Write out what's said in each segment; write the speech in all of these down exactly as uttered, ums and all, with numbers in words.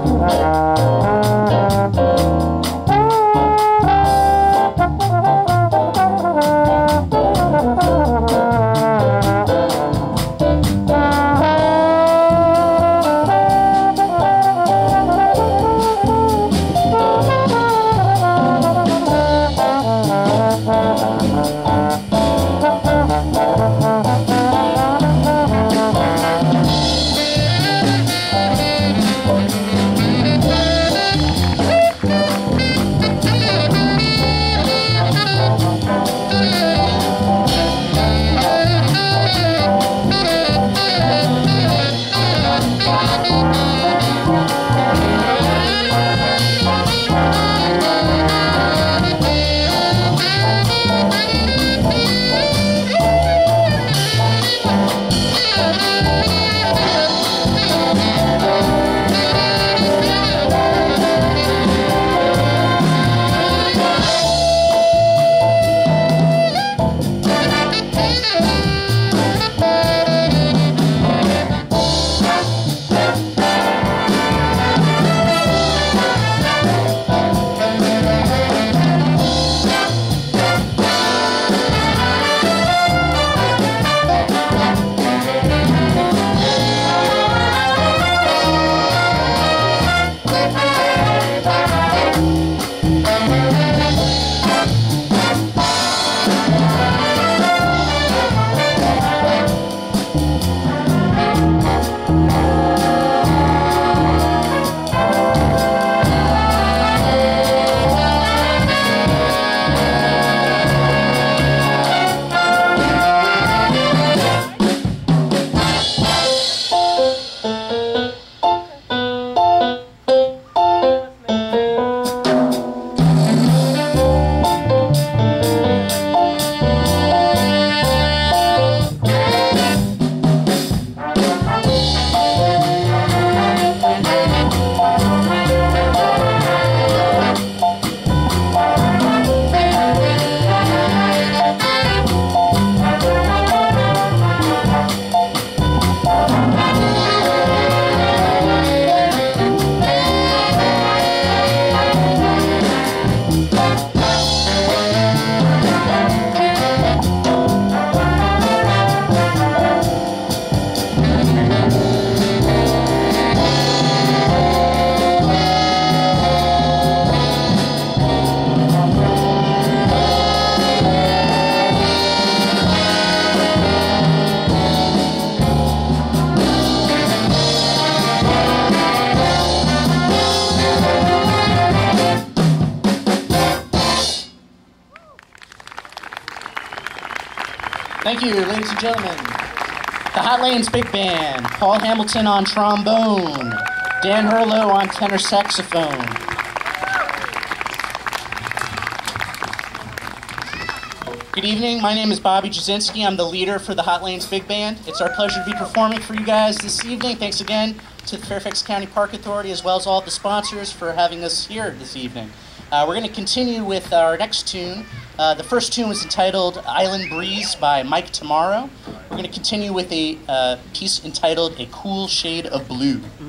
Thank you, ladies and gentlemen. The Hot Lanes Big Band, Paul Hamilton on trombone, Dan Hurlow on tenor saxophone. Good evening, my name is Bobby Jasinski. I'm the leader for the Hot Lanes Big Band. It's our pleasure to be performing for you guys this evening. Thanks again to the Fairfax County Park Authority as well as all the sponsors for having us here this evening. Uh, we're going to continue with our next tune. Uh, the first tune was entitled Island Breeze by Mike Tomorrow. We're going to continue with a uh, piece entitled A Cool Shade of Blue. Mm-hmm.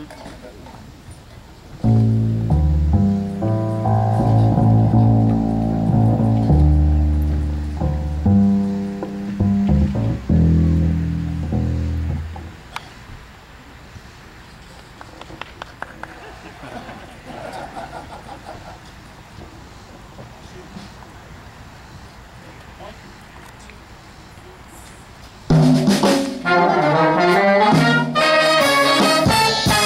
Thank you.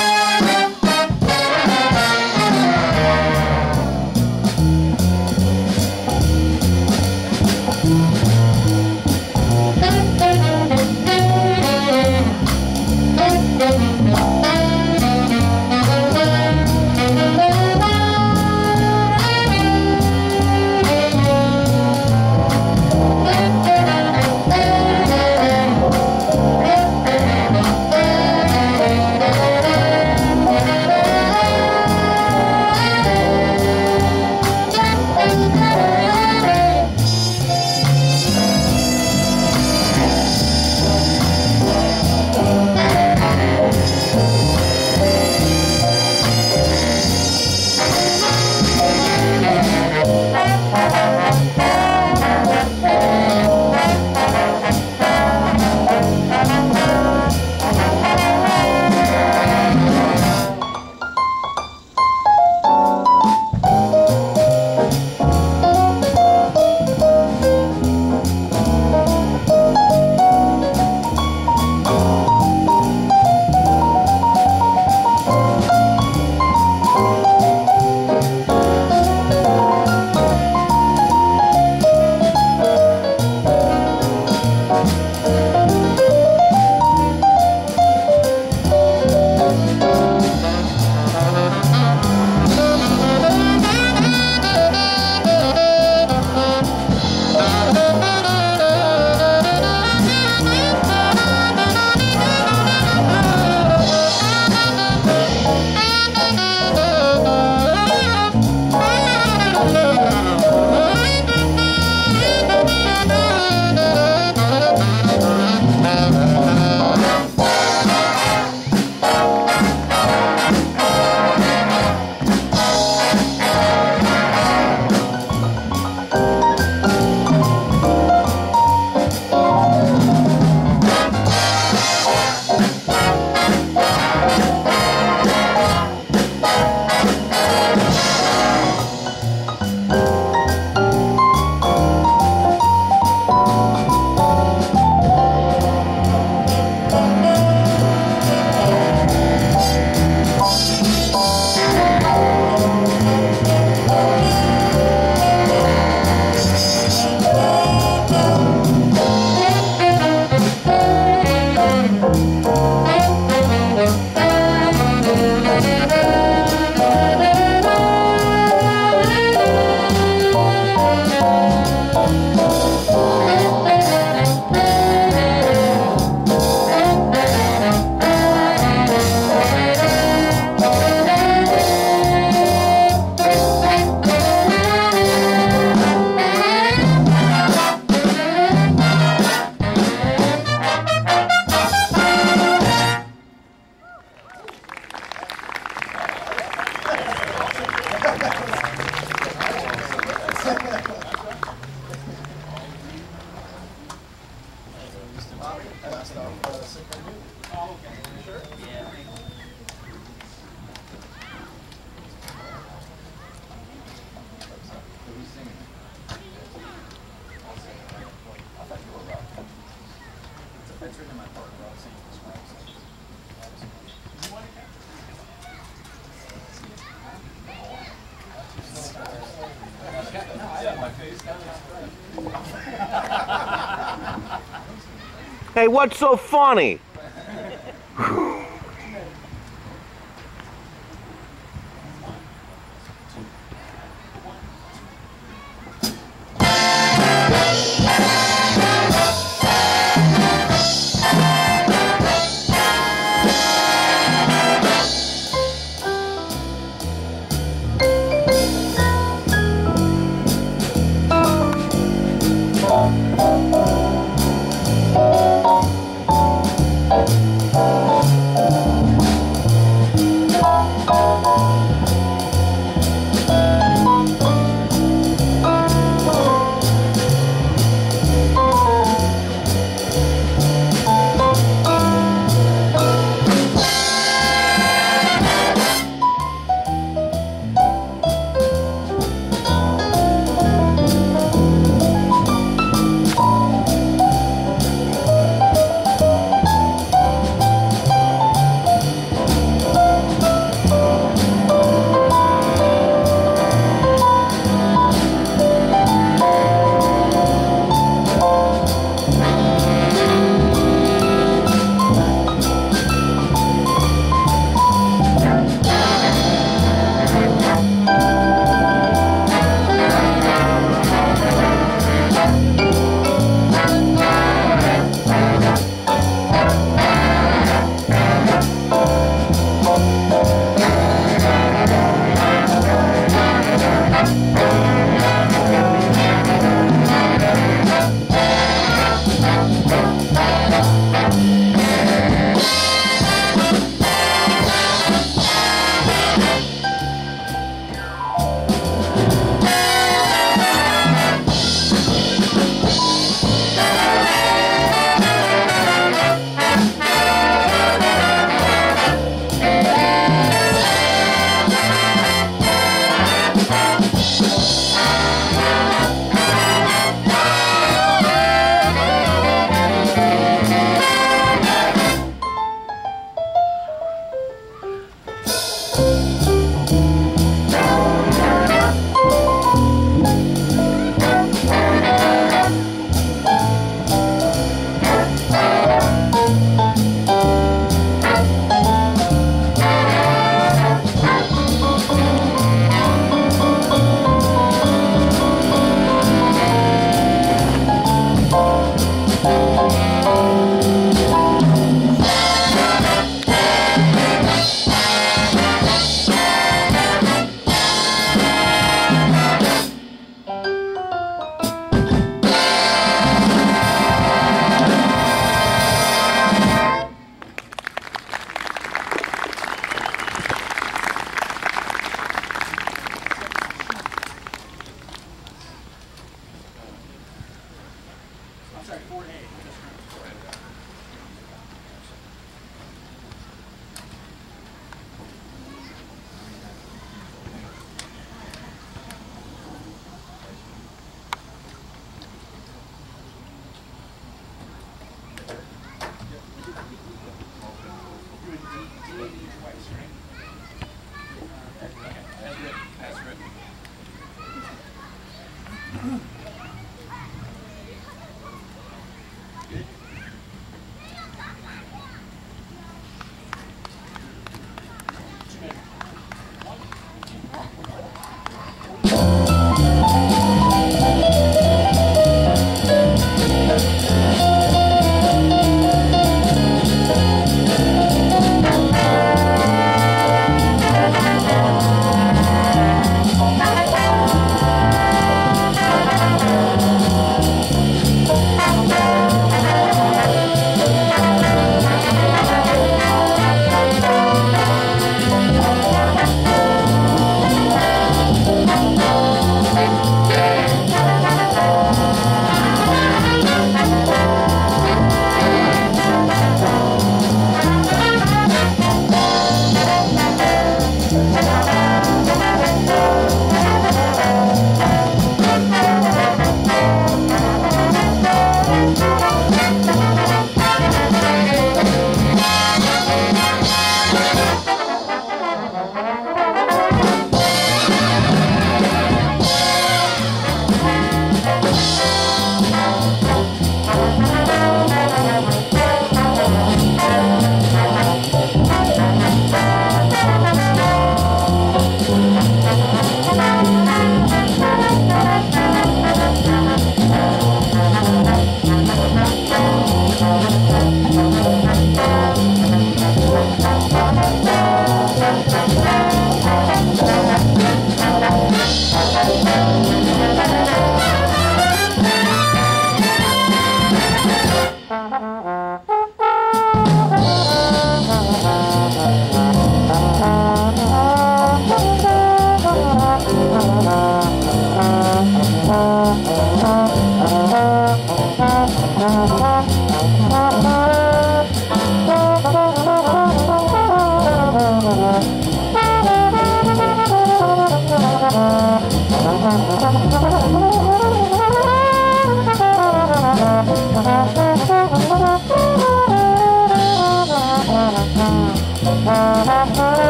Hey, what's so funny?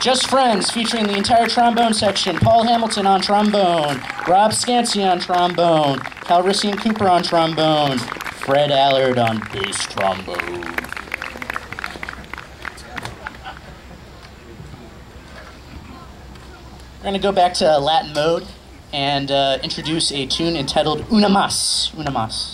Just Friends, featuring the entire trombone section. Paul Hamilton on trombone, Rob Scancy on trombone, Calrissian Cooper on trombone, Fred Allard on bass trombone. We're going to go back to Latin mode and uh, introduce a tune entitled Una Mas. Una Mas.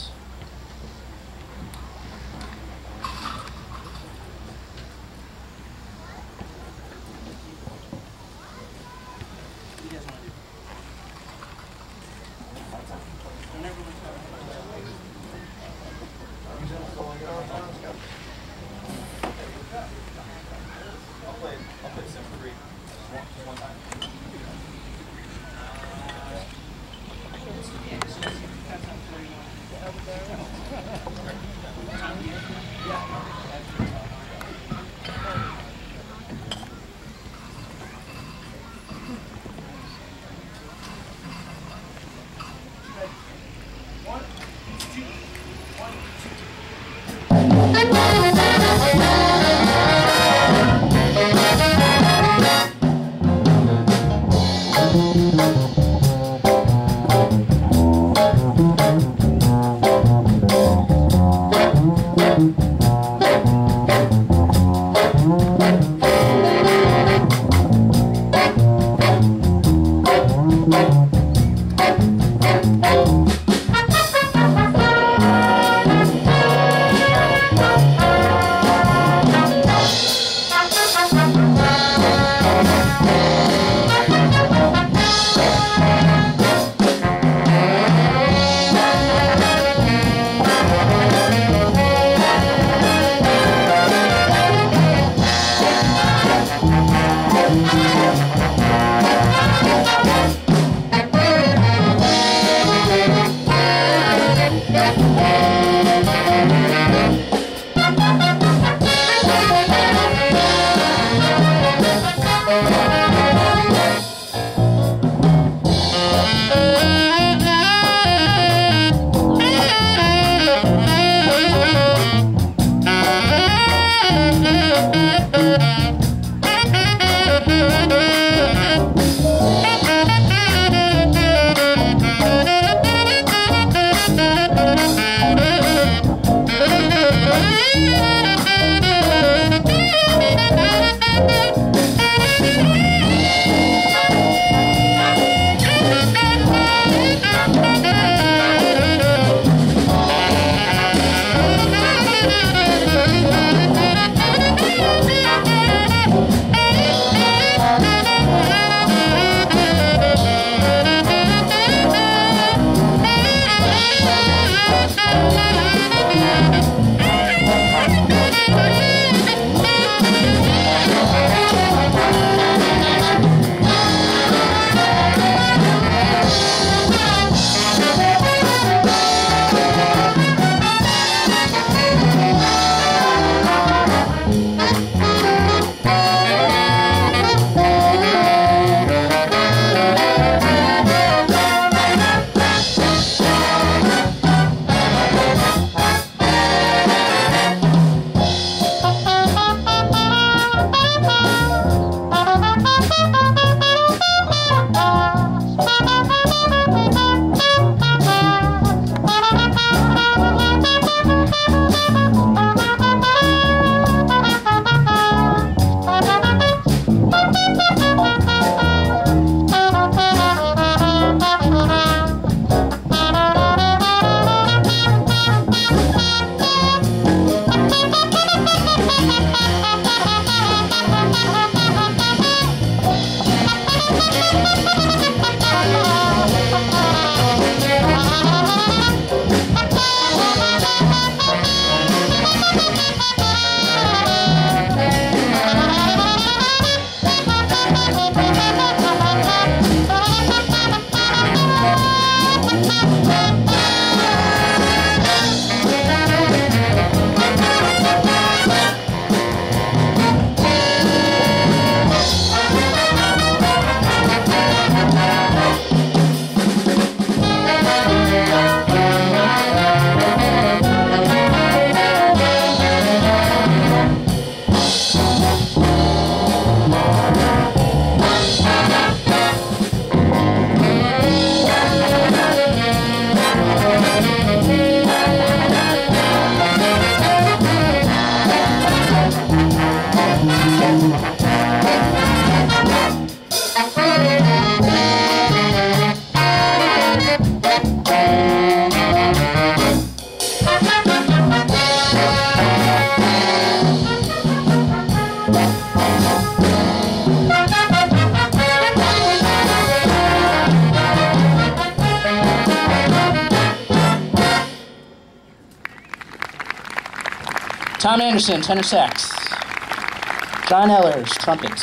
Tom Anderson, tenor sax. John Ellers, trumpet.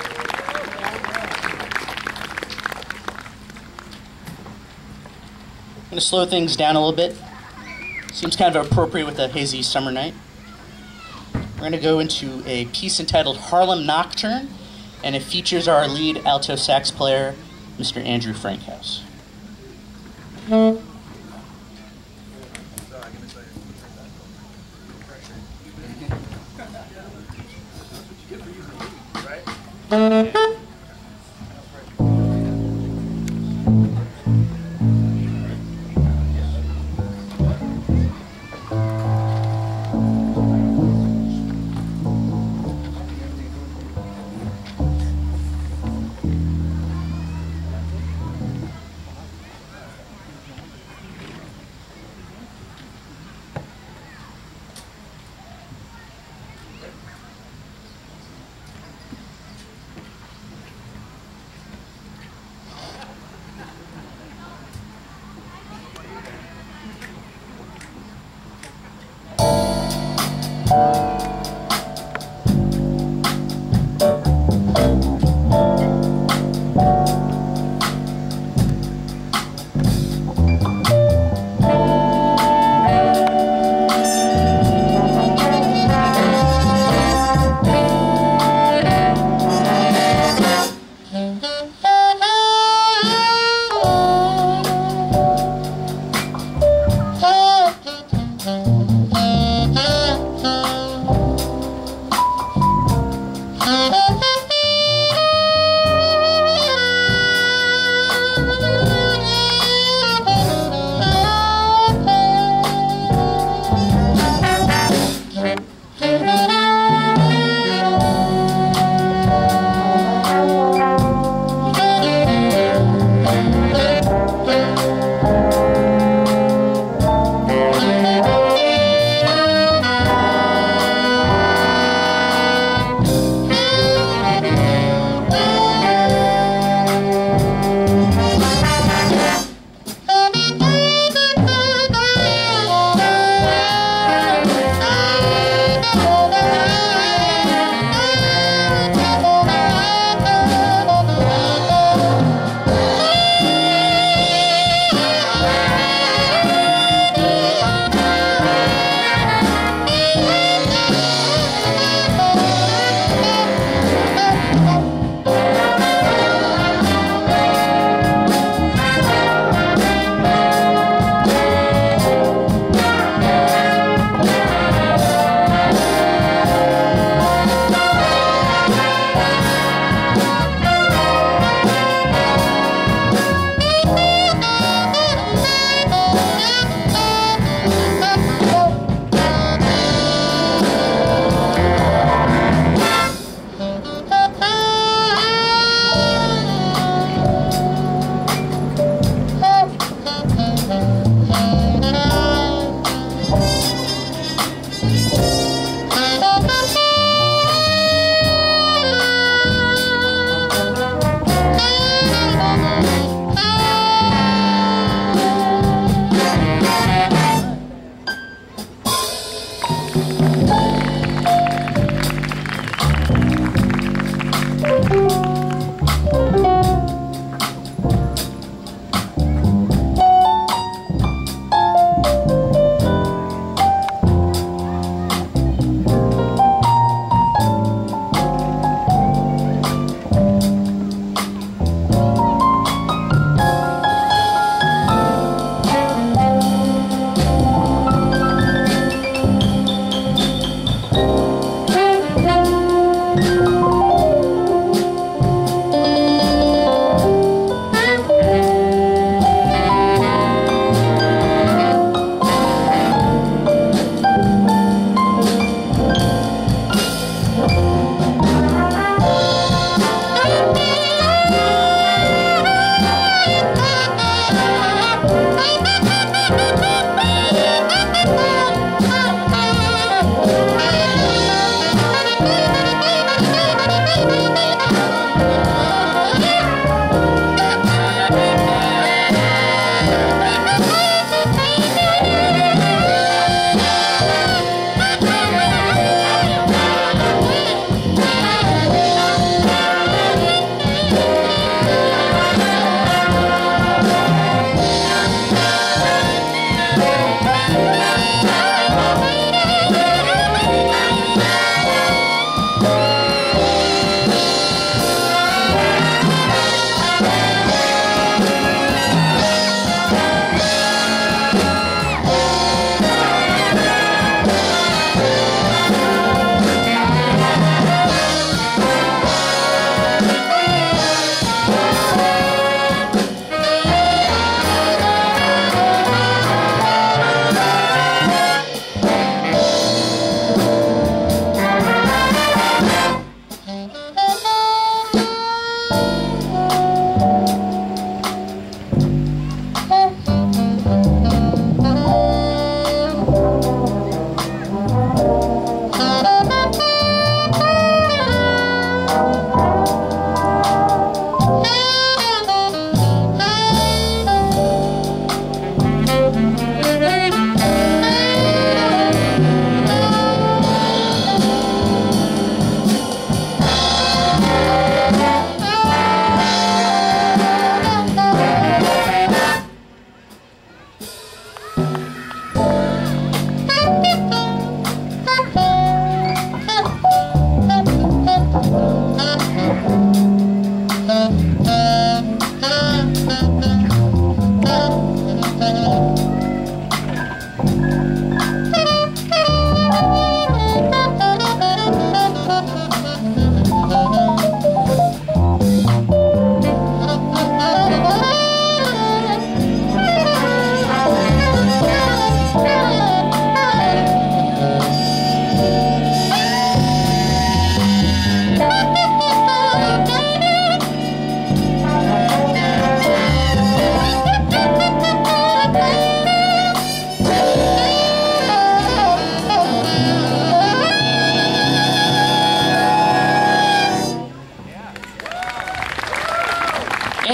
I'm going to slow things down a little bit. Seems kind of appropriate with a hazy summer night. We're going to go into a piece entitled Harlem Nocturne, and it features our lead alto sax player, Mister Andrew Frankhouse.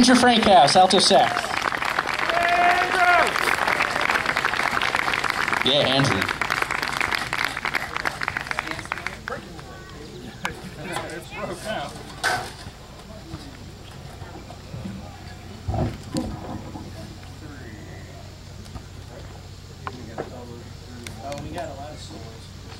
Andrew Frankhouse, alto sax. Yeah, Andrew. Oh, we got a lot of solos.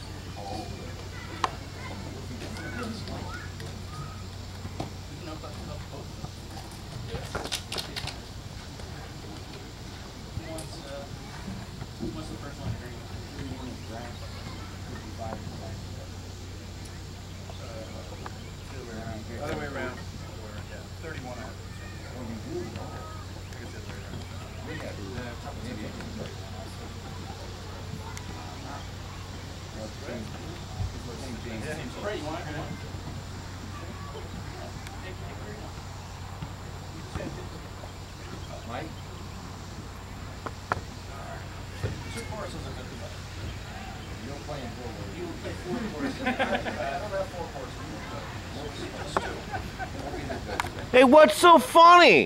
What's the first one? Other way around. thirty-one hours. Right, you want it? Mike? Two choruses are good to play. You don't play in four choruses. You will play four choruses. I don't have four choruses. Hey, what's so funny?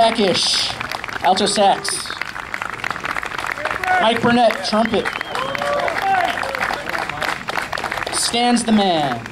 Takish, alto sax. Mike Burnett, trumpet. Stands the man.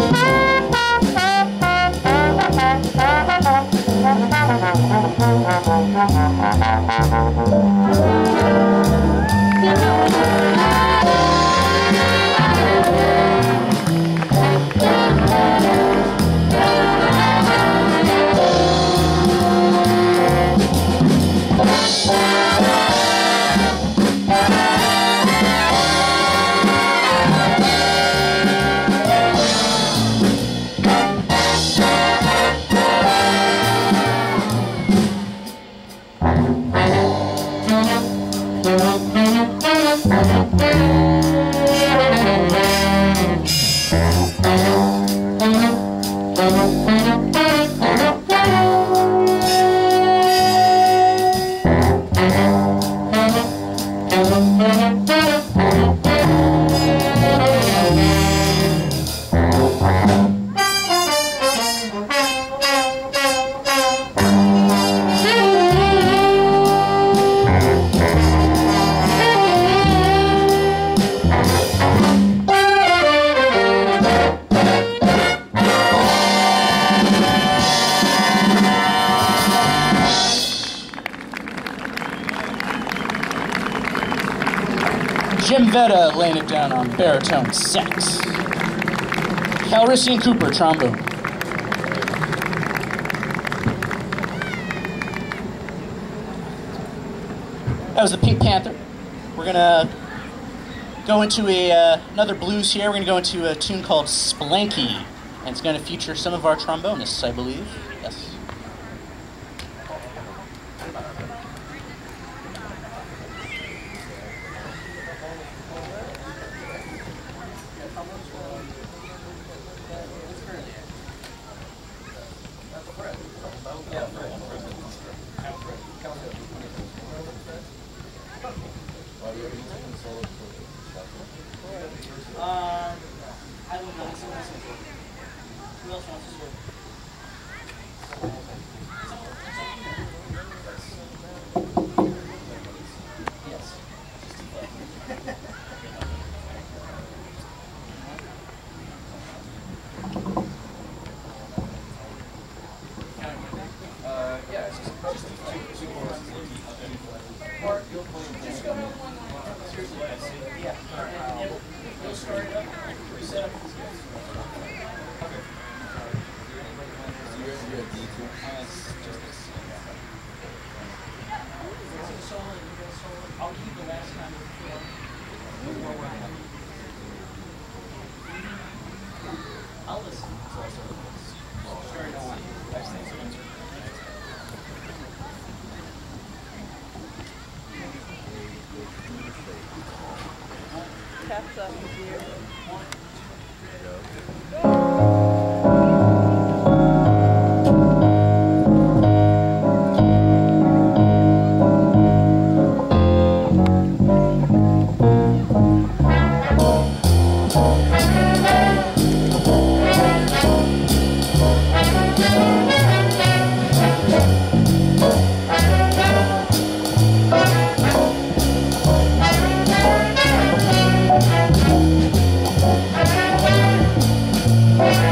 Thank you. Jim Vetta laying it down on baritone sax. Calrissian Cooper, trombone. That was the Pink Panther. We're gonna go into a, uh, another blues here. We're gonna go into a tune called Splanky, and it's gonna feature some of our trombonists, I believe. Yes. Um, I don't know. Who else wants to swim? Yes. Uh, yeah, it's just, just two, two choruses. Or you'll play just go. Seriously, yeah. And you'll start it up. Reset up these guys. Okay. So you're going to do a D two? Uh, just this. Solo, you go solo. I'll keep the last time before. I'll listen. So I start with this. Sure, no one. Nice things. Taps up here. Thank you.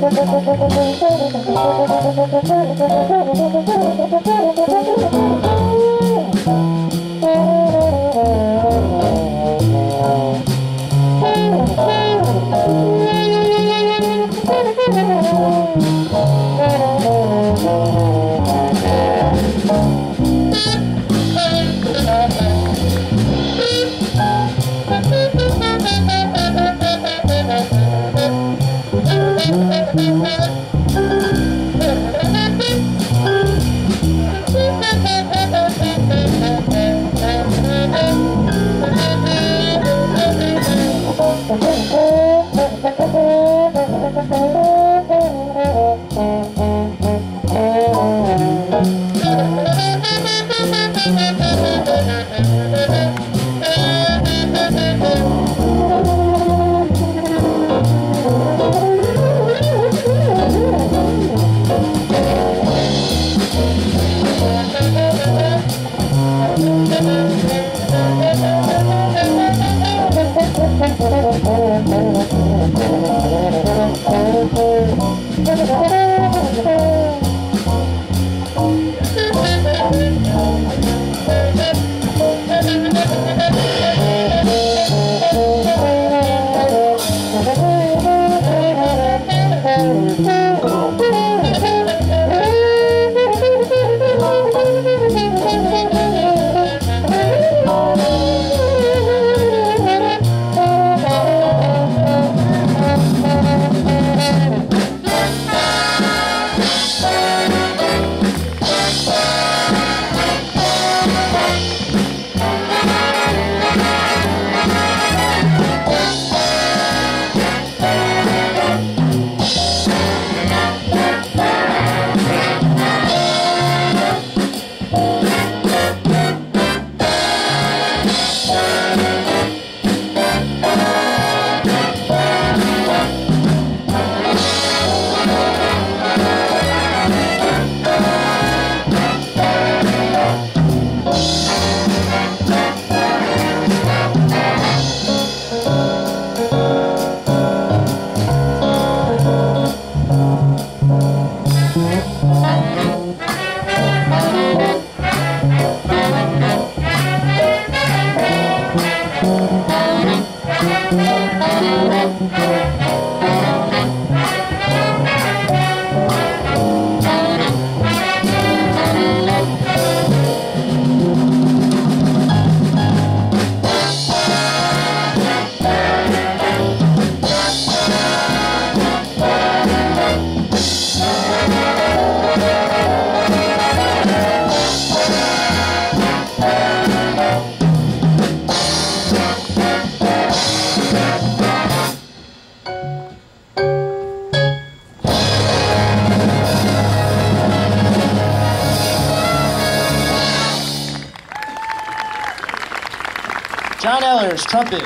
Trumpet,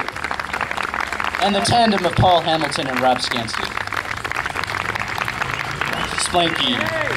and the tandem of Paul Hamilton and Rob Skansky. Splanky.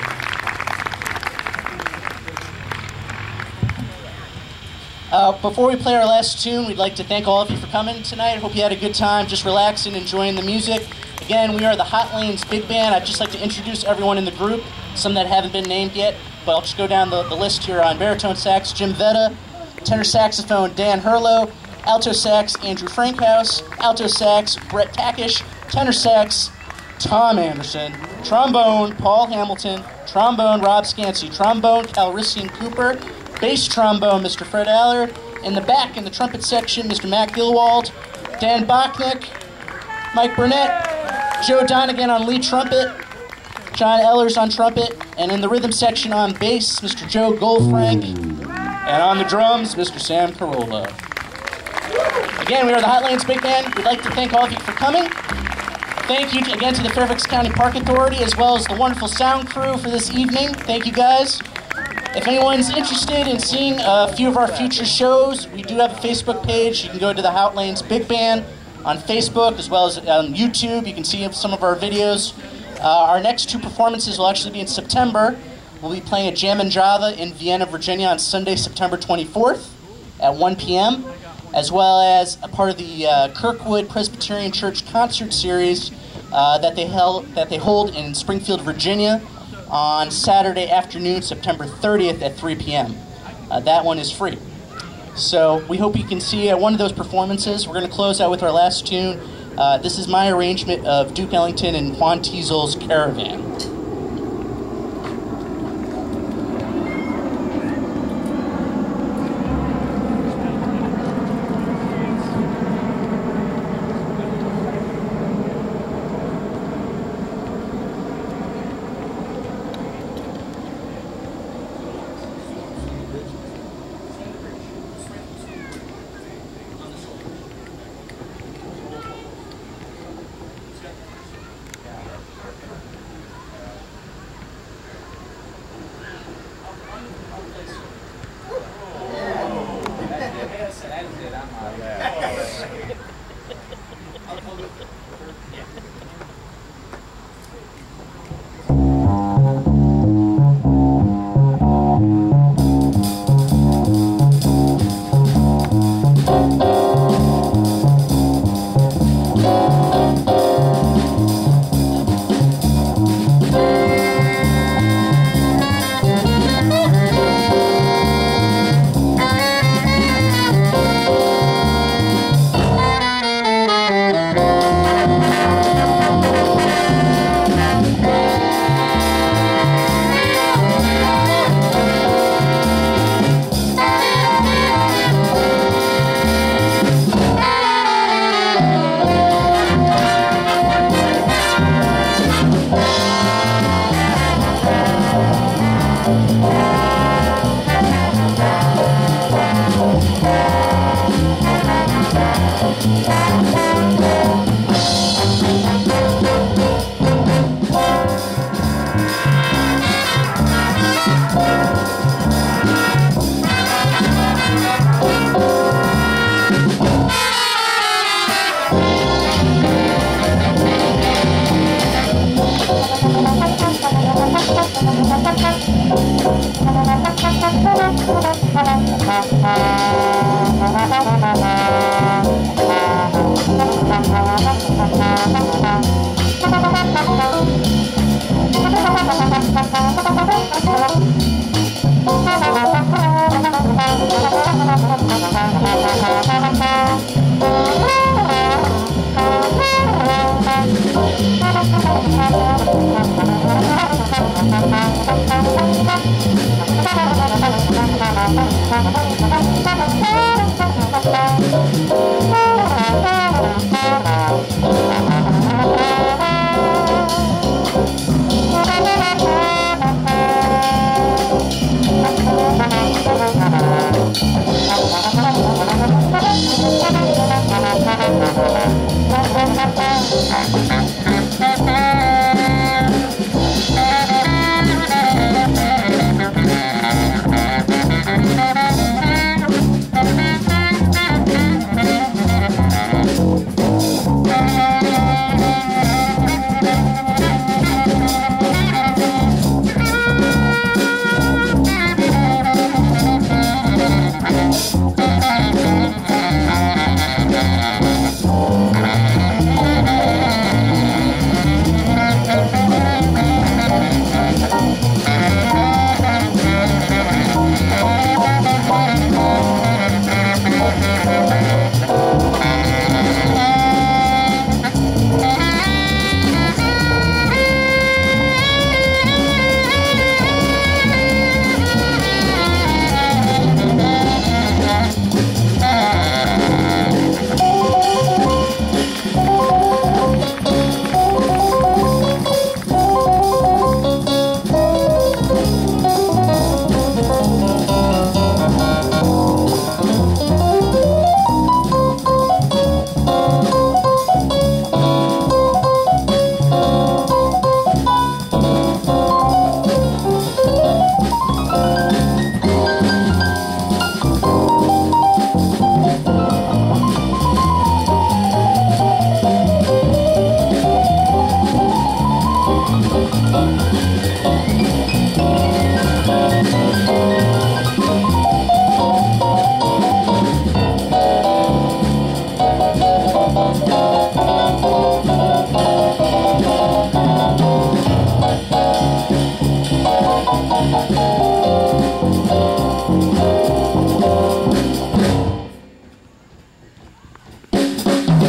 Uh, before we play our last tune, we'd like to thank all of you for coming tonight. I hope you had a good time just relaxing, enjoying the music. Again, we are the Hot Lanes Big Band. I'd just like to introduce everyone in the group, some that haven't been named yet, but I'll just go down the, the list here. On baritone sax, Jim Vetta; tenor saxophone, Dan Hurlow; alto sax, Andrew Frankhouse; alto sax, Brett Takish; tenor sax, Tom Anderson; trombone, Paul Hamilton; trombone, Rob Skansky; trombone, Calrissian Cooper; bass trombone, Mister Fred Allard; in the back, in the trumpet section, Mister Matt Gilwald; Dan Bachnick; Mike Burnett; Joe Donegan on lead trumpet; John Ellers on trumpet; and in the rhythm section on bass, Mister Joe Goldfrank; and on the drums, Mister Sam Carolla. Again, we are the Hot Lanes Big Band. We'd like to thank all of you for coming. Thank you to, again to the Fairfax County Park Authority, as well as the wonderful sound crew for this evening. Thank you, guys. If anyone's interested in seeing a few of our future shows, we do have a Facebook page. You can go to the Hot Lanes Big Band on Facebook, as well as on YouTube. You can see some of our videos. Uh, our next two performances will actually be in September. We'll be playing a Jam and Java in Vienna, Virginia on Sunday, September twenty-fourth at one p m, as well as a part of the uh, Kirkwood Presbyterian Church concert series uh, that they held that they hold in Springfield, Virginia, on Saturday afternoon, September thirtieth at three p m Uh, that one is free. So we hope you can see uh, one of those performances. We're going to close out with our last tune. Uh, this is my arrangement of Duke Ellington and Juan Tiesel's Caravan.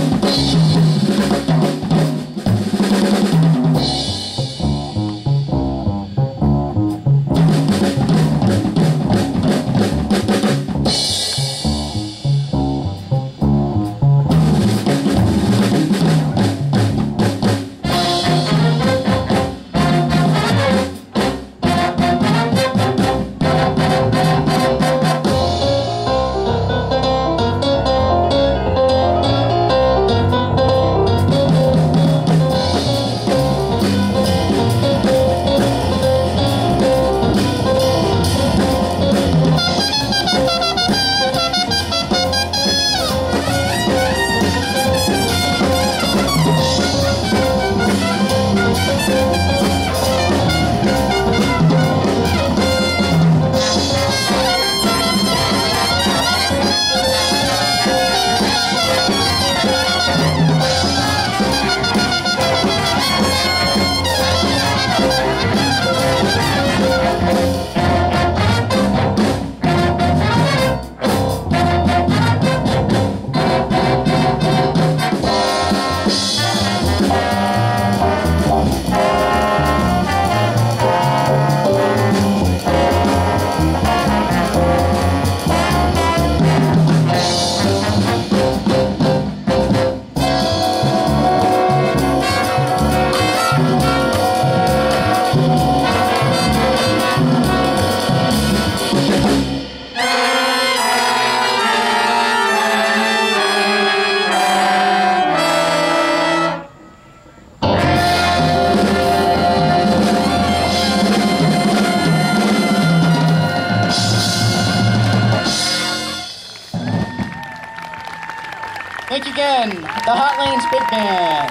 Thank you again, the Hot Lanes Big Band.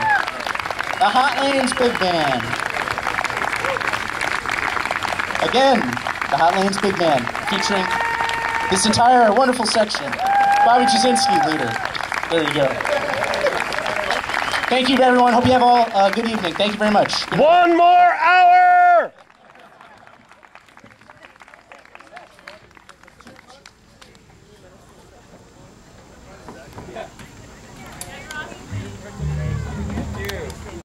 The Hot Lanes Big Band. Again, the Hot Lanes Big Band, featuring this entire wonderful section. Bobby Jasinski, leader. There you go. Thank you, everyone. Hope you have all a good evening. Thank you very much. One more hour!